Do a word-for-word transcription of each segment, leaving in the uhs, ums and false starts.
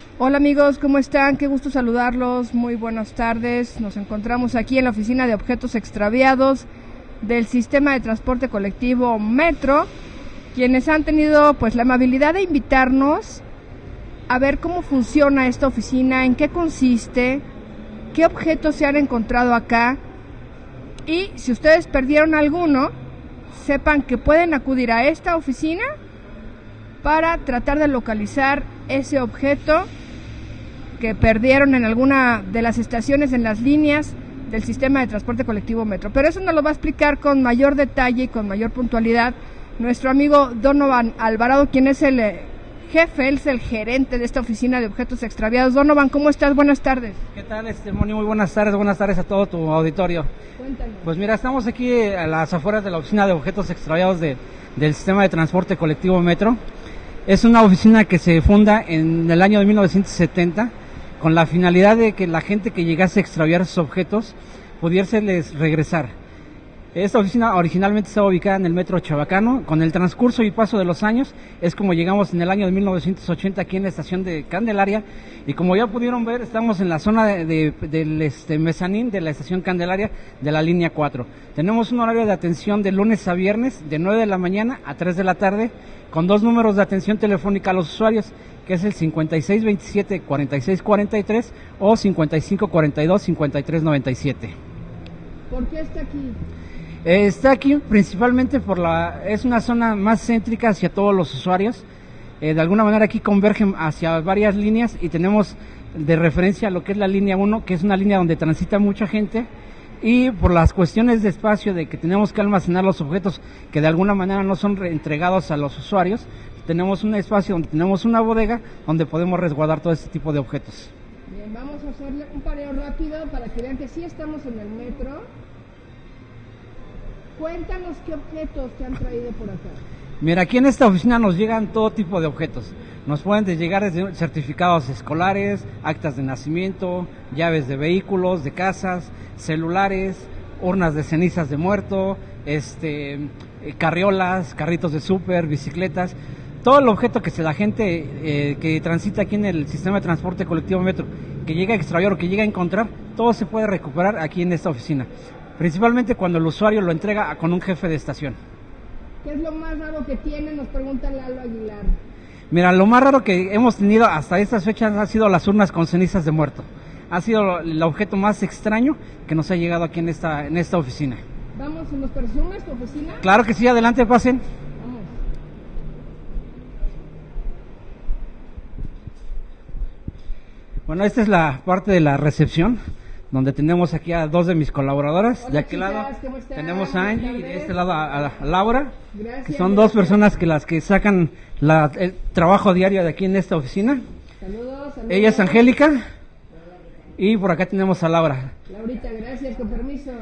Hola amigos, ¿cómo están? Qué gusto saludarlos, muy buenas tardes. Nos encontramos aquí en la oficina de objetos extraviados del sistema de transporte colectivo Metro, quienes han tenido pues la amabilidad de invitarnos a ver cómo funciona esta oficina, en qué consiste, qué objetos se han encontrado acá, y si ustedes perdieron alguno, sepan que pueden acudir a esta oficina para tratar de localizar ese objeto que perdieron en alguna de las estaciones, en las líneas del sistema de transporte colectivo Metro. Pero eso nos lo va a explicar con mayor detalle y con mayor puntualidad nuestro amigo Donovan Alvarado, quien es el eh, jefe, él es el gerente de esta oficina de objetos extraviados. Donovan, ¿cómo estás? Buenas tardes. ¿Qué tal, este, Moni? Muy buenas tardes, buenas tardes a todo tu auditorio. Cuéntanos. Pues mira, estamos aquí a las afueras de la oficina de objetos extraviados de, del sistema de transporte colectivo Metro. Es una oficina que se funda en el año de mil novecientos setenta con la finalidad de que la gente que llegase a extraviar sus objetos pudiérseles regresar. Esta oficina originalmente estaba ubicada en el Metro Chabacano. Con el transcurso y paso de los años es como llegamos en el año de mil novecientos ochenta aquí en la estación de Candelaria, y como ya pudieron ver, estamos en la zona de, de, del este, mezanín de la estación Candelaria de la línea cuatro. Tenemos un horario de atención de lunes a viernes de nueve de la mañana a tres de la tarde, con dos números de atención telefónica a los usuarios, que es el cincuenta y seis veintisiete cuarenta y seis cuarenta y tres o cincuenta y cinco cuarenta y dos cincuenta y tres noventa y siete. ¿Por qué está aquí? Eh, está aquí principalmente por la, es una zona más céntrica hacia todos los usuarios. Eh, de alguna manera aquí convergen hacia varias líneas y tenemos de referencia lo que es la línea uno, que es una línea donde transita mucha gente, y por las cuestiones de espacio, de que tenemos que almacenar los objetos que de alguna manera no son entregados a los usuarios, tenemos un espacio donde tenemos una bodega donde podemos resguardar todo este tipo de objetos. Bien, vamos a hacerle un pareo rápido para que vean que sí estamos en el metro. Cuéntanos qué objetos te han traído por acá. Mira, aquí en esta oficina nos llegan todo tipo de objetos. Nos pueden llegar desde certificados escolares, actas de nacimiento, llaves de vehículos, de casas, celulares, urnas de cenizas de muerto, este, carriolas, carritos de súper, bicicletas. Todo el objeto que se la gente eh, que transita aquí en el sistema de transporte colectivo Metro, que llega a extraviar o que llega a encontrar, todo se puede recuperar aquí en esta oficina. Principalmente cuando el usuario lo entrega con un jefe de estación. ¿Qué es lo más raro que tiene? Nos pregunta Lalo Aguilar. Mira, lo más raro que hemos tenido hasta estas fechas ha sido las urnas con cenizas de muerto. Ha sido el objeto más extraño que nos ha llegado aquí en esta, en esta oficina. Vamos, ¿nos presumes tu oficina? Claro que sí, adelante, pasen. Vamos. Bueno, esta es la parte de la recepción, donde tenemos aquí a dos de mis colaboradoras. Hola, de aquel chicas, lado ¿cómo están? tenemos a Angie y de este lado a, a Laura, Gracias, que son dos gracias. personas que las que sacan la, el trabajo diario de aquí en esta oficina. Saludos, saludos. Ella es Angélica y por acá tenemos a Laura. Laurita, gracias, con permiso.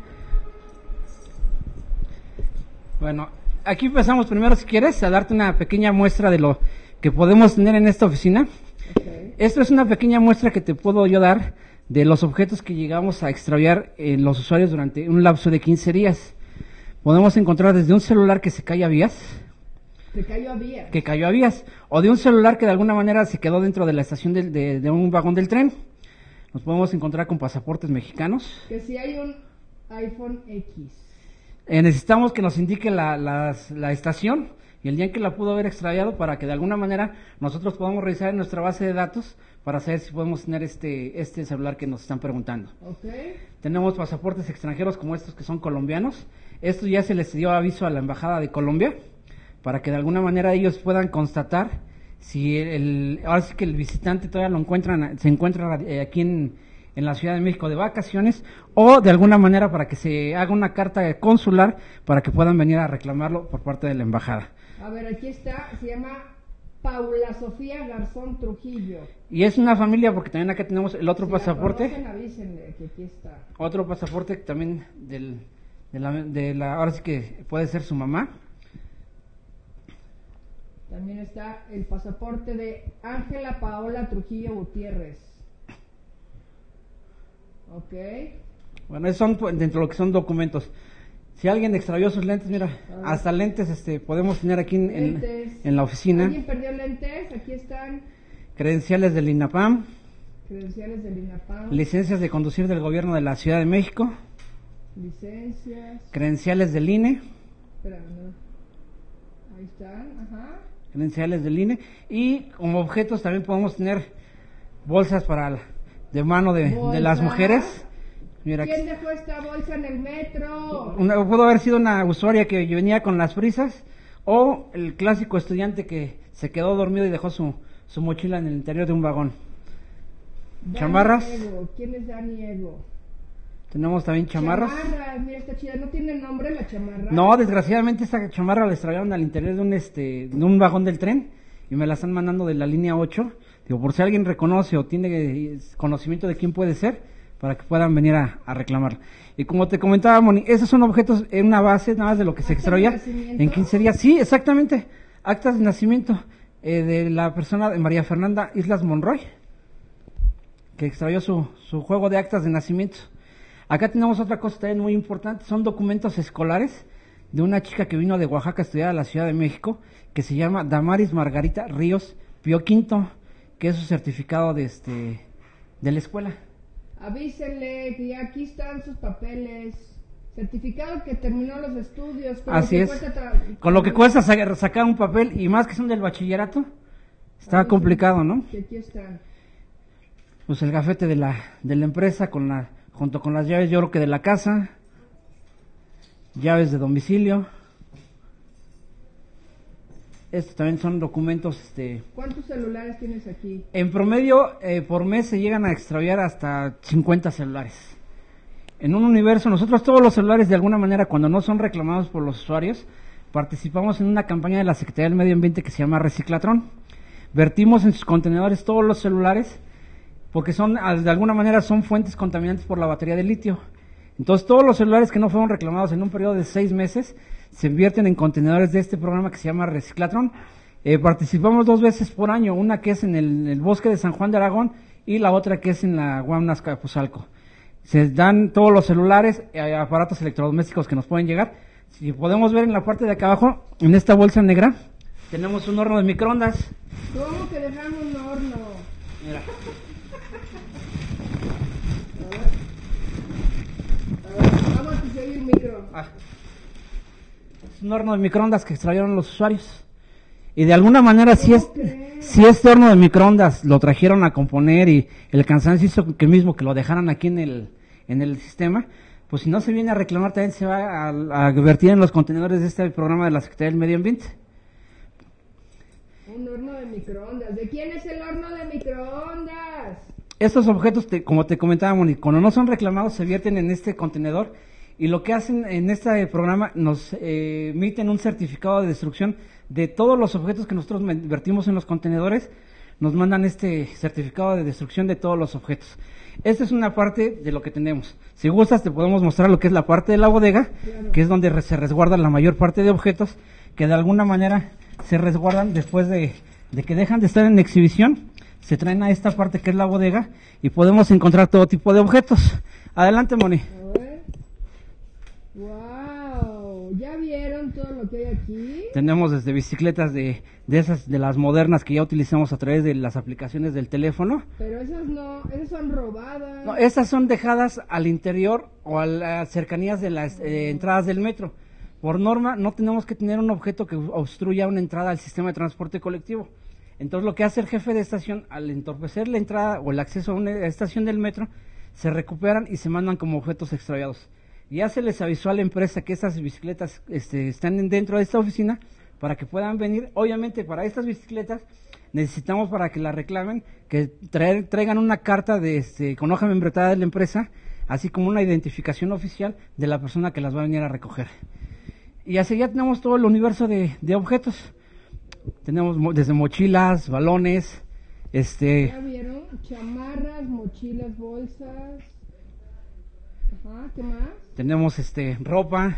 Bueno, aquí empezamos primero, si quieres, a darte una pequeña muestra de lo que podemos tener en esta oficina. Okay. Esto es una pequeña muestra que te puedo yo dar de los objetos que llegamos a extraviar en los usuarios durante un lapso de quince días. Podemos encontrar desde un celular que se cae a vías, Se cayó a vías. que cayó a vías, o de un celular que de alguna manera se quedó dentro de la estación de, de, de un vagón del tren. Nos podemos encontrar con pasaportes mexicanos. Que si hay un iPhone X. Eh, necesitamos que nos indique la, las- la estación y el día en que la pudo haber extraviado, para que de alguna manera nosotros podamos revisar en nuestra base de datos para saber si podemos tener este, este celular que nos están preguntando. Ok. Tenemos pasaportes extranjeros como estos que son colombianos. Esto ya se les dio aviso a la Embajada de Colombia para que de alguna manera ellos puedan constatar si el, ahora sí que el visitante todavía lo encuentran, se encuentra eh, aquí en, en la Ciudad de México de vacaciones, o de alguna manera para que se haga una carta consular para que puedan venir a reclamarlo por parte de la Embajada. A ver, aquí está, se llama Paula Sofía Garzón Trujillo. Y es una familia porque también acá tenemos el otro Si la pasaporte. conocen, avísenle que aquí está. Otro pasaporte también del, de, la, de la, ahora sí que puede ser su mamá. También está el pasaporte de Ángela Paola Trujillo Gutiérrez. Ok. Bueno, esos son pues, dentro de lo que son documentos. Si alguien extravió sus lentes, mira, Ah. hasta lentes este podemos tener aquí en, en, Lentes. en la oficina. ¿Alguien perdió lentes? Aquí están. credenciales del INAPAM, credenciales del INAPAM, licencias de conducir del gobierno de la Ciudad de México, licencias, credenciales del I N E, espérame, no. Ahí están, ajá, credenciales del I N E, y como objetos también podemos tener bolsas para la- de mano de, de las mujeres. Mira, ¿quién dejó esta bolsa en el metro? una, pudo haber sido una usuaria que venía con las prisas, o el clásico estudiante que se quedó dormido y dejó su, su mochila en el interior de un vagón. Dani Chamarras. Ego. ¿Quién es Dani Ego? Tenemos también chamarras. Chamarras, mira, está chida. ¿No tiene nombre la chamarra? No, desgraciadamente esta chamarra la extraviaron al interior de un este de un vagón del tren y me la están mandando de la línea ocho. Digo, por si alguien reconoce o tiene conocimiento de quién puede ser, para que puedan venir a, a reclamarla. Y como te comentaba, Moni, esos son objetos en una base, nada más de lo que se extravía en quince días. Sí, exactamente. Actas de nacimiento eh, de la persona de María Fernanda Islas Monroy, que extravió su, su juego de actas de nacimiento. Acá tenemos otra cosa también muy importante, son documentos escolares de una chica que vino de Oaxaca a estudiar a la Ciudad de México, que se llama Damaris Margarita Ríos Pío Quinto, que es su certificado de este de la escuela. Avísenle que ya aquí están sus papeles. Certificado que terminó los estudios. Con Así lo es. que cuesta tra- Con lo que cuesta sa- sacar un papel, y más que son del bachillerato, está Avísenle complicado, ¿no? que aquí están. Pues el gafete de la de la empresa con la junto con las llaves, yo creo que de la casa, llaves de domicilio. Estos también son documentos, este, ¿Cuántos celulares tienes aquí? en promedio eh, por mes se llegan a extraviar hasta cincuenta celulares. En un universo, nosotros todos los celulares de alguna manera, cuando no son reclamados por los usuarios, participamos en una campaña de la Secretaría del Medio Ambiente que se llama Reciclatrón. Vertimos en sus contenedores todos los celulares, porque son, de alguna manera, son fuentes contaminantes por la batería de litio. Entonces, todos los celulares que no fueron reclamados en un periodo de seis meses se invierten en contenedores de este programa que se llama Reciclatrón. Eh, participamos dos veces por año, una que es en el, en el bosque de San Juan de Aragón y la otra que es en la Guamnas Capuzalco. Se dan todos los celulares, eh, aparatos electrodomésticos que nos pueden llegar. Si podemos ver en la parte de acá abajo, en esta bolsa negra, tenemos un horno de microondas. ¿Cómo que dejaron un horno? Mira. A ver, vamos a que se oye el micro. Ah. Es un horno de microondas que extrajeron los usuarios. Y de alguna manera, si, es, si este horno de microondas lo trajeron a componer y el cansancio hizo que mismo que lo dejaran aquí en el, en el sistema, pues si no se viene a reclamar, también se va a, a vertir en los contenedores de este programa de la Secretaría del Medio Ambiente. Un horno de microondas. ¿De quién es el horno de microondas? Estos objetos, te, como te comentaba, Moni, cuando no son reclamados se vierten en este contenedor y lo que hacen en este programa nos eh, emiten un certificado de destrucción de todos los objetos que nosotros vertimos en los contenedores. Nos mandan este certificado de destrucción de todos los objetos. Esta es una parte de lo que tenemos. Si gustas te podemos mostrar lo que es la parte de la bodega, Claro. que es donde re- se resguarda la mayor parte de objetos que de alguna manera se resguardan después de, de que dejan de estar en exhibición. Se traen a esta parte que es la bodega y podemos encontrar todo tipo de objetos. Adelante, Moni. A ver. ¡Wow! ¿Ya vieron todo lo que hay aquí? Tenemos desde bicicletas de, de esas, de las modernas que ya utilizamos a través de las aplicaciones del teléfono. Pero esas no, esas son robadas. No, estas son dejadas al interior o a las cercanías de las eh, entradas del metro. Por norma, no tenemos que tener un objeto que obstruya una entrada al sistema de transporte colectivo. Entonces, lo que hace el jefe de estación, al entorpecer la entrada o el acceso a una estación del metro, se recuperan y se mandan como objetos extraviados. Ya se les avisó a la empresa que estas bicicletas este, están dentro de esta oficina para que puedan venir. Obviamente, para estas bicicletas necesitamos, para que las reclamen, que traer, traigan una carta de este, con hoja membretada de la empresa, así como una identificación oficial de la persona que las va a venir a recoger. Y así ya tenemos todo el universo de, de objetos. Tenemos mo- desde mochilas, balones, este, ¿Ya vieron? Chamarras, mochilas, bolsas. Ajá, ¿qué más? tenemos este ropa,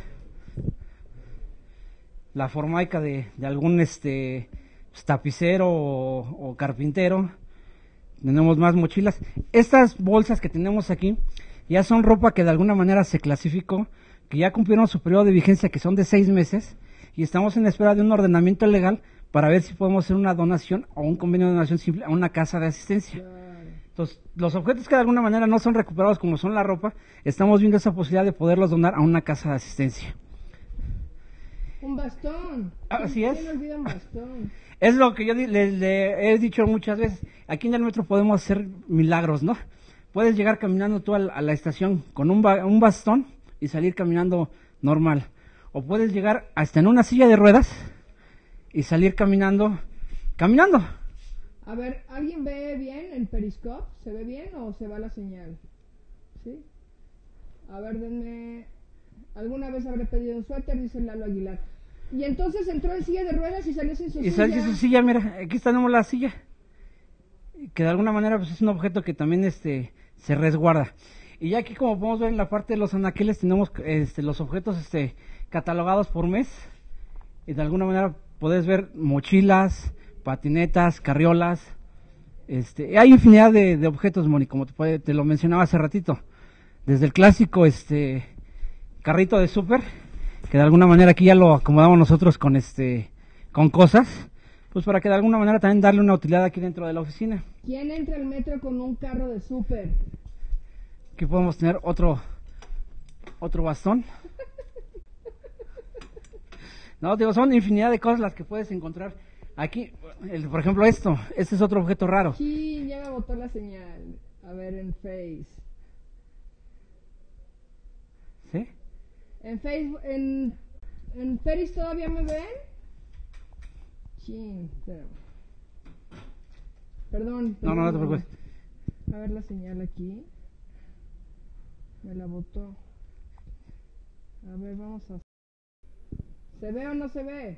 la formaica de, de algún este pues, tapicero o, o carpintero. Tenemos más mochilas. Estas bolsas que tenemos aquí ya son ropa que de alguna manera se clasificó, que ya cumplieron su periodo de vigencia, que son de seis meses, y estamos en espera de un ordenamiento legal para ver si podemos hacer una donación o un convenio de donación simple a una casa de asistencia. Entonces, los objetos que de alguna manera no son recuperados como son la ropa, estamos viendo esa posibilidad de poderlos donar a una casa de asistencia. Un bastón. Así es. ¿Quién olvida un bastón? Es lo que yo le, le he dicho muchas veces. Aquí en el metro podemos hacer milagros, ¿no? Puedes llegar caminando tú a la, a la estación con un, ba, un bastón y salir caminando normal. O puedes llegar hasta en una silla de ruedas y salir caminando, caminando. A ver, ¿alguien ve bien el Periscope? ¿Se ve bien o se va la señal? ¿Sí? A ver, denme... ¿Alguna vez habré pedido un suéter? Dice Lalo Aguilar. Y entonces entró en silla de ruedas y salió sin su y silla. Y salió sin su silla, mira, aquí tenemos la silla. Que de alguna manera pues, es un objeto que también este se resguarda. Y ya aquí, como podemos ver en la parte de los anaqueles, tenemos este, los objetos este catalogados por mes. Y de alguna manera puedes ver mochilas, patinetas, carriolas. Este, hay infinidad de, de objetos, Moni, como te, puede, te lo mencionaba hace ratito. Desde el clásico este carrito de súper, que de alguna manera aquí ya lo acomodamos nosotros con este con cosas, pues para que de alguna manera también darle una utilidad aquí dentro de la oficina. ¿Quién entra al metro con un carro de súper? Aquí podemos tener otro otro bastón. No, digo, son infinidad de cosas las que puedes encontrar aquí. El, por ejemplo, esto, este es otro objeto raro. Sí, ya me botó la señal. A ver, en Face. ¿Sí? En Facebook, en, en Peris todavía me ven. Sí, pero... Perdón, perdón. No, no, no te preocupes. A ver la señal aquí. Me la botó. A ver, vamos a... ¿Se ve o no se ve?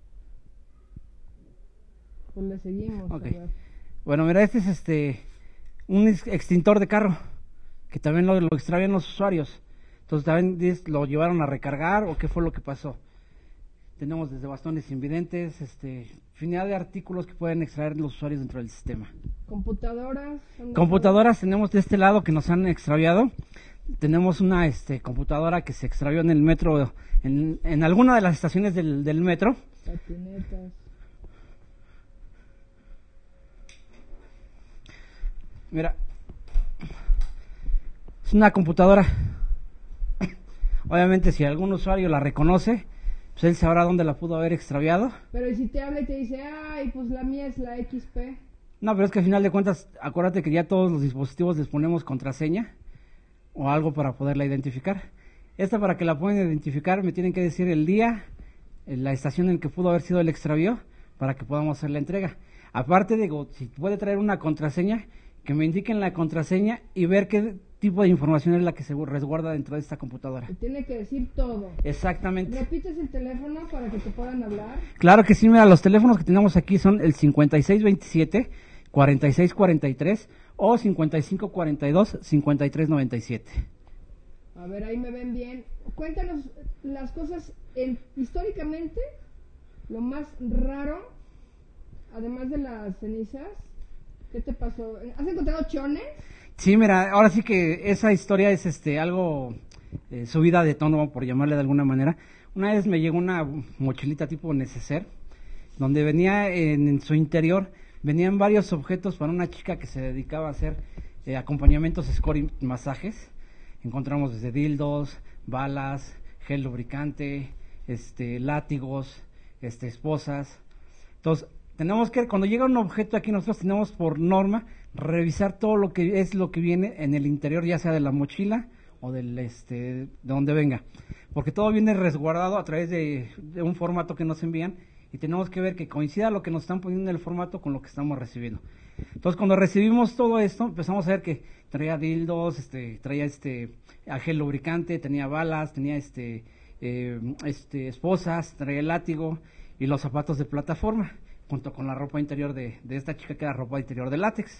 Pues le seguimos. Okay. A ver. Bueno, mira, este es este un extintor de carro que también lo, lo extravían los usuarios. Entonces también lo llevaron a recargar o qué fue lo que pasó. Tenemos desde bastones invidentes, este, infinidad de artículos que pueden extraer los usuarios dentro del sistema. Computadoras. Computadoras tenemos de este lado que nos han extraviado. Tenemos una este, computadora que se extravió en el metro, en, en alguna de las estaciones del, del metro. Patinetas. Mira, es una computadora. Obviamente si algún usuario la reconoce, pues él sabrá dónde la pudo haber extraviado. Pero ¿y si te habla y te dice, ay, pues la mía es la X P? No, pero es que al final de cuentas, acuérdate que ya todos los dispositivos les ponemos contraseña o algo para poderla identificar. Esta, para que la puedan identificar, me tienen que decir el día, la estación en que pudo haber sido el extravío, para que podamos hacer la entrega. Aparte, digo, si puede traer una contraseña, que me indiquen la contraseña y ver qué tipo de información es la que se resguarda dentro de esta computadora. Te tiene que decir todo. Exactamente. ¿Repites el teléfono para que te puedan hablar? Claro que sí, mira, los teléfonos que tenemos aquí son el cincuenta y seis veintisiete, cuarenta y seis cuarenta y tres o cincuenta y cinco cuarenta y dos, cincuenta y tres noventa y siete. A ver, ahí me ven bien. Cuéntanos las cosas en, históricamente, lo más raro, además de las cenizas. ¿Qué te pasó? ¿Has encontrado chones? Sí, mira, ahora sí que esa historia es este algo eh, subida de tono, por llamarle de alguna manera. Una vez me llegó una mochilita tipo neceser, donde venía en, en su interior, venían varios objetos para una chica que se dedicaba a hacer eh, acompañamientos, score y masajes. Encontramos desde dildos, balas, gel lubricante, este, látigos, este, esposas. Entonces, tenemos que, cuando llega un objeto aquí, nosotros tenemos por norma revisar todo lo que es lo que viene en el interior, ya sea de la mochila o del este de donde venga, porque todo viene resguardado a través de, de un formato que nos envían y tenemos que ver que coincida lo que nos están poniendo en el formato con lo que estamos recibiendo. Entonces, cuando recibimos todo esto, empezamos a ver que traía dildos, este, traía este gel lubricante, tenía balas, tenía este, eh, este esposas, traía el látigo y los zapatos de plataforma, junto con la ropa interior de, de esta chica, que era ropa interior de látex.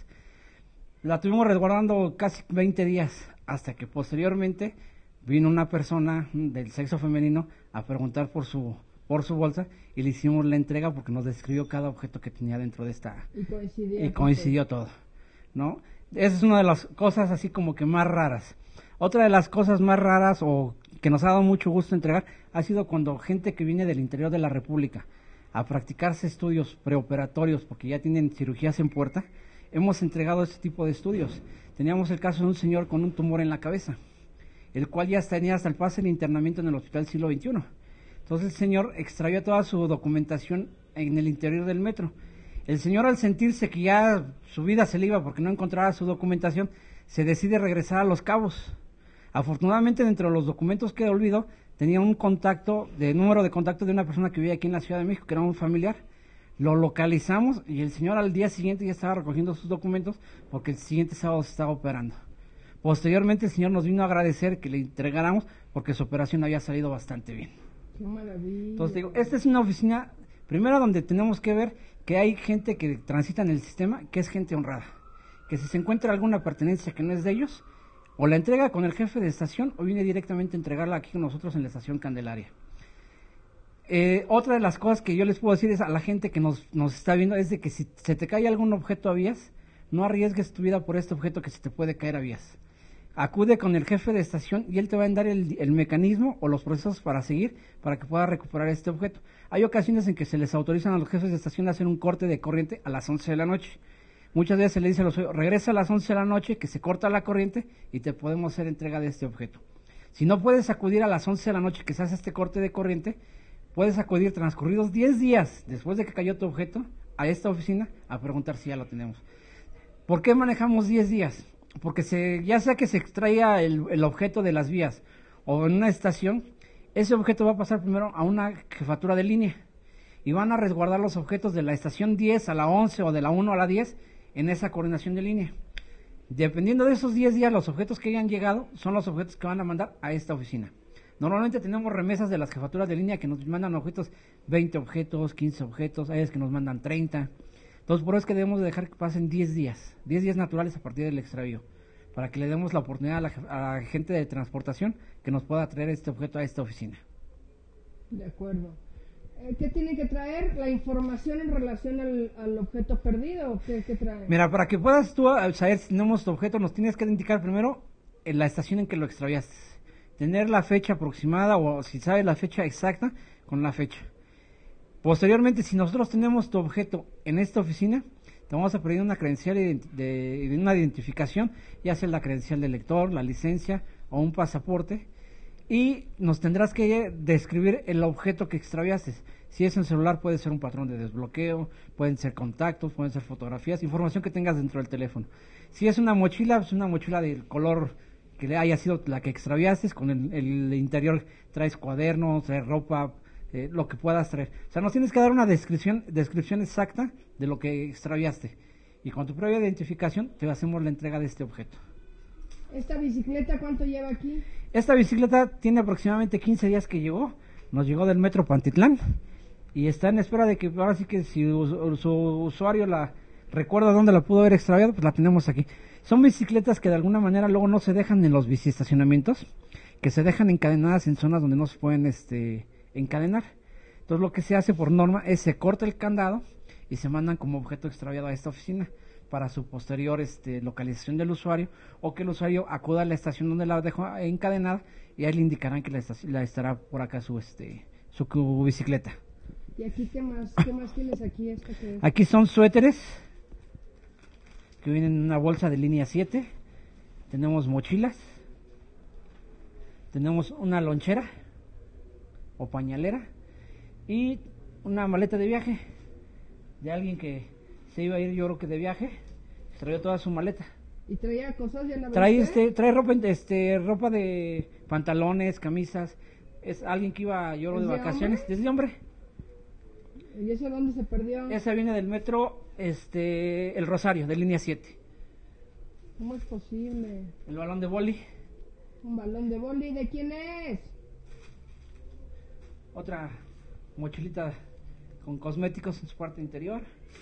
La tuvimos resguardando casi veinte días, hasta que posteriormente vino una persona del sexo femenino a preguntar por su por su bolsa y le hicimos la entrega porque nos describió cada objeto que tenía dentro de esta. Y coincidió, y coincidió todo, ¿no? Esa es una de las cosas así como que más raras. Otra de las cosas más raras o que nos ha dado mucho gusto entregar ha sido cuando gente que viene del interior de la República a practicarse estudios preoperatorios porque ya tienen cirugías en puerta, hemos entregado este tipo de estudios. Teníamos el caso de un señor con un tumor en la cabeza, el cual ya tenía hasta el pase de internamiento en el Hospital Siglo veintiuno. Entonces el señor extravió toda su documentación en el interior del metro. El señor, al sentirse que ya su vida se le iba porque no encontraba su documentación, se decide regresar a Los Cabos. Afortunadamente, dentro de los documentos que olvidó, tenía un contacto, de número de contacto de una persona que vivía aquí en la Ciudad de México, que era un familiar. Lo localizamos y el señor al día siguiente ya estaba recogiendo sus documentos porque el siguiente sábado se estaba operando. Posteriormente el señor nos vino a agradecer que le entregáramos porque su operación había salido bastante bien. ¡Qué maravilla! Entonces digo, esta es una oficina, primero, donde tenemos que ver que hay gente que transita en el sistema, que es gente honrada, que si se encuentra alguna pertenencia que no es de ellos, o la entrega con el jefe de estación o viene directamente a entregarla aquí con nosotros en la estación Candelaria. Eh, otra de las cosas que yo les puedo decir es a la gente que nos, nos está viendo es de que si se te cae algún objeto a vías, no arriesgues tu vida por este objeto que se te puede caer a vías. Acude con el jefe de estación y él te va a dar el, el mecanismo o los procesos para seguir para que puedas recuperar este objeto. Hay ocasiones en que se les autorizan a los jefes de estación a hacer un corte de corriente a las once de la noche. Muchas veces se le dice a los usuarios, regresa a las once de la noche, que se corta la corriente y te podemos hacer entrega de este objeto. Si no puedes acudir a las once de la noche que se hace este corte de corriente, puedes acudir transcurridos diez días después de que cayó tu objeto a esta oficina a preguntar si ya lo tenemos. ¿Por qué manejamos diez días? Porque se, ya sea que se extraiga el, el objeto de las vías o en una estación, ese objeto va a pasar primero a una jefatura de línea y van a resguardar los objetos de la estación diez a la once o de la uno a la diez en esa coordinación de línea. Dependiendo de esos diez días, los objetos que hayan llegado son los objetos que van a mandar a esta oficina. Normalmente tenemos remesas de las jefaturas de línea que nos mandan objetos, veinte objetos, quince objetos, hay veces que nos mandan treinta. Entonces, por eso es que debemos de dejar que pasen diez días, diez días naturales a partir del extravío, para que le demos la oportunidad a la, a la gente de transportación que nos pueda traer este objeto a esta oficina. De acuerdo. Eh, ¿Qué tiene que traer? ¿La información en relación al, al objeto perdido o qué, qué trae? Mira, para que puedas tú saber si tenemos tu objeto, nos tienes que indicar primero en la estación en que lo extraviaste. Tener la fecha aproximada o si sabes la fecha exacta, con la fecha. Posteriormente, si nosotros tenemos tu objeto en esta oficina, te vamos a pedir una credencial de, de, de una identificación, ya sea la credencial de lector, la licencia o un pasaporte, y nos tendrás que describir el objeto que extraviaste. Si es un celular, puede ser un patrón de desbloqueo, pueden ser contactos, pueden ser fotografías, información que tengas dentro del teléfono. Si es una mochila, pues una mochila del color que haya sido la que extraviaste, con el, el interior traes cuadernos, traes ropa, eh, lo que puedas traer. O sea, nos tienes que dar una descripción, descripción exacta de lo que extraviaste. Y con tu previa identificación te hacemos la entrega de este objeto. ¿Esta bicicleta cuánto lleva aquí? Esta bicicleta tiene aproximadamente quince días que llegó. Nos llegó del metro Pantitlán. Y está en espera de que ahora sí que si su, su usuario la recuerda dónde la pudo haber extraviado, pues la tenemos aquí. Son bicicletas que de alguna manera luego no se dejan en los biciestacionamientos, que se dejan encadenadas en zonas donde no se pueden este, encadenar. Entonces lo que se hace por norma es se corta el candado y se mandan como objeto extraviado a esta oficina para su posterior este, localización del usuario, o que el usuario acuda a la estación donde la dejó encadenada y ahí le indicarán que la, estación, la estará por acá su, este, su, su bicicleta. ¿Y aquí qué más? ¿Qué más tienes aquí? Esta que es? Aquí son suéteres que vienen en una bolsa de línea siete. Tenemos mochilas. Tenemos una lonchera o pañalera y una maleta de viaje de alguien que se iba a ir, yo creo que de viaje, traía toda su maleta. ¿Y traía cosas? ¿Ya la trae este, trae ropa, este, ropa de pantalones, camisas. Es alguien que iba, yo creo, de vacaciones. Hombre? ¿Desde hombre? ¿Y eso dónde se perdió? Esa viene del metro, este, El Rosario, de línea siete. ¿Cómo es posible? El balón de boli. Un balón de boli, ¿de quién es? Otra mochilita con cosméticos en su parte interior.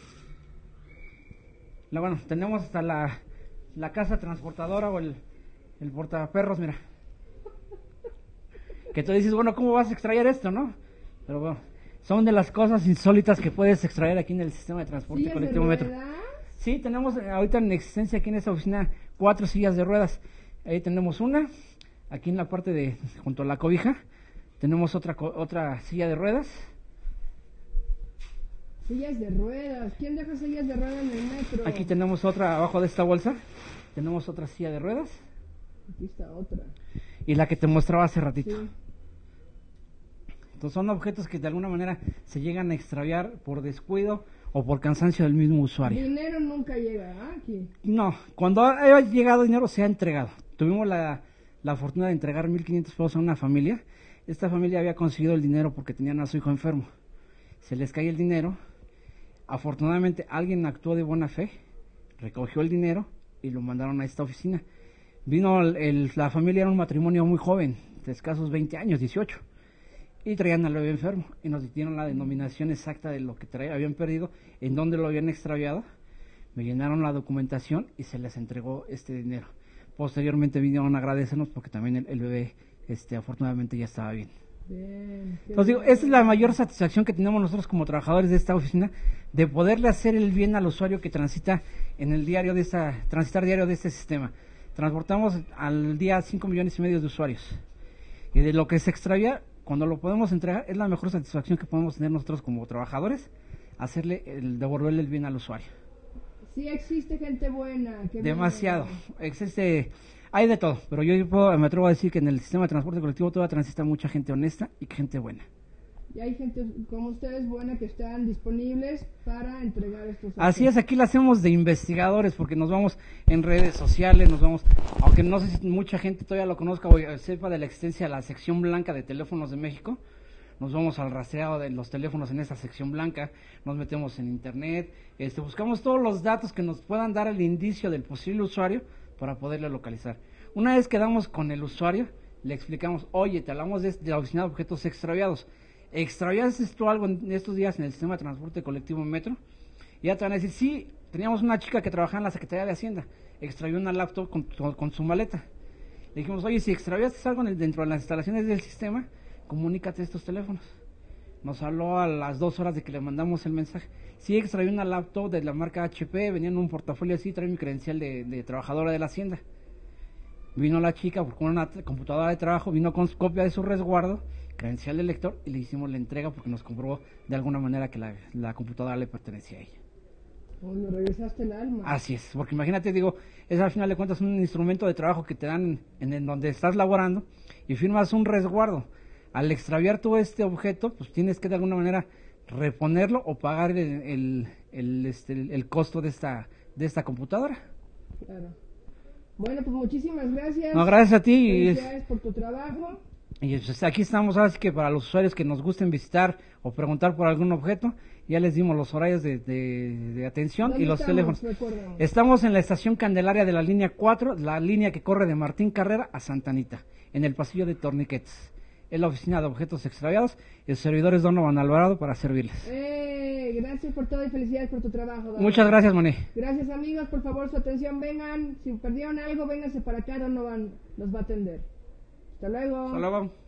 La, bueno, tenemos hasta la, la casa transportadora o el, el portaperros, mira. Que tú dices, bueno, ¿cómo vas a extraer esto, no? Pero bueno, son de las cosas insólitas que puedes extraer aquí en el sistema de transporte colectivo metro. Sí, tenemos ahorita en existencia aquí en esta oficina cuatro sillas de ruedas. Ahí tenemos una, aquí en la parte de, junto a la cobija, tenemos otra, otra silla de ruedas. Sillas de ruedas. ¿Quién deja sillas de ruedas en el metro? Aquí tenemos otra, abajo de esta bolsa, tenemos otra silla de ruedas. Aquí está otra. Y la que te mostraba hace ratito. Sí. Entonces son objetos que de alguna manera se llegan a extraviar por descuido o por cansancio del mismo usuario. Dinero nunca llega, ¿ah? Aquí. No, cuando ha llegado dinero se ha entregado. Tuvimos la, la fortuna de entregar mil quinientos pesos a una familia. Esta familia había conseguido el dinero porque tenían a su hijo enfermo. Se les cae el dinero. Afortunadamente alguien actuó de buena fe, recogió el dinero y lo mandaron a esta oficina. Vino el, el, la familia, era un matrimonio muy joven, de escasos veinte años, dieciocho, y traían al bebé enfermo y nos dieron la denominación exacta de lo que traían, habían perdido, en dónde lo habían extraviado. Me llenaron la documentación y se les entregó este dinero. Posteriormente vinieron a agradecernos porque también el, el bebé este, afortunadamente ya estaba bien. Bien, Entonces digo, esa es la mayor satisfacción que tenemos nosotros como trabajadores de esta oficina, de poderle hacer el bien al usuario que transita en el diario de esta, transitar diario de este sistema. Transportamos al día cinco millones y medio de usuarios. Y de lo que se extravía, cuando lo podemos entregar, es la mejor satisfacción que podemos tener nosotros como trabajadores, hacerle el devolverle el bien al usuario. Sí existe gente buena. Qué Demasiado. bueno. Existe, hay de todo, pero yo puedo, me atrevo a decir que en el sistema de transporte colectivo todavía transita mucha gente honesta y gente buena. Y hay gente como ustedes buena que están disponibles para entregar estos objetos. Así es, aquí la hacemos de investigadores porque nos vamos en redes sociales, nos vamos, aunque no sé si mucha gente todavía lo conozca o sepa de la existencia de la sección blanca de teléfonos de México. Nos vamos al rastreado de los teléfonos en esa sección blanca, nos metemos en internet, este, buscamos todos los datos que nos puedan dar el indicio del posible usuario para poderle localizar. Una vez que damos con el usuario, le explicamos, oye, te hablamos de, de la oficina de objetos extraviados. ¿Extraviaste tú algo en estos días en el sistema de transporte colectivo Metro? Y ya te van a decir, sí, teníamos una chica que trabajaba en la Secretaría de Hacienda, extravió una laptop con, con, con su maleta. Le dijimos, oye, si extraviaste algo en el, dentro de las instalaciones del sistema, comunícate a estos teléfonos. Nos habló a las dos horas de que le mandamos el mensaje. Sí, extravió una laptop de la marca H P, venía en un portafolio así, trae mi credencial de, de trabajadora de la Hacienda. Vino la chica con una computadora de trabajo, vino con copia de su resguardo, credencial de lector, y le hicimos la entrega porque nos comprobó de alguna manera que la, la computadora le pertenecía a ella. Oh, le regresaste el alma. Así es, porque imagínate, digo, es al final de cuentas un instrumento de trabajo que te dan en, en donde estás laborando y firmas un resguardo. Al extraviar todo este objeto, pues tienes que de alguna manera reponerlo o pagar el, el, el, este, el, el costo de esta, de esta computadora. Claro. Bueno, pues muchísimas gracias. No, gracias a ti. Felicidades por tu trabajo. Y pues aquí estamos, ahora sí que para los usuarios que nos gusten visitar o preguntar por algún objeto, ya les dimos los horarios de, de, de atención y los estamos, teléfonos. Recuérdame. Estamos en la estación Candelaria de la línea cuatro, la línea que corre de Martín Carrera a Santa Anita, en el pasillo de Torniquetes. Es la oficina de objetos extraviados. El servidor es Donovan Alvarado para servirles. Eh, gracias por todo y felicidades por tu trabajo, Donovan. Muchas gracias, Moné. Gracias, amigos. Por favor, su atención. Vengan. Si perdieron algo, vénganse para acá. Donovan los va a atender. Hasta luego. Hasta luego.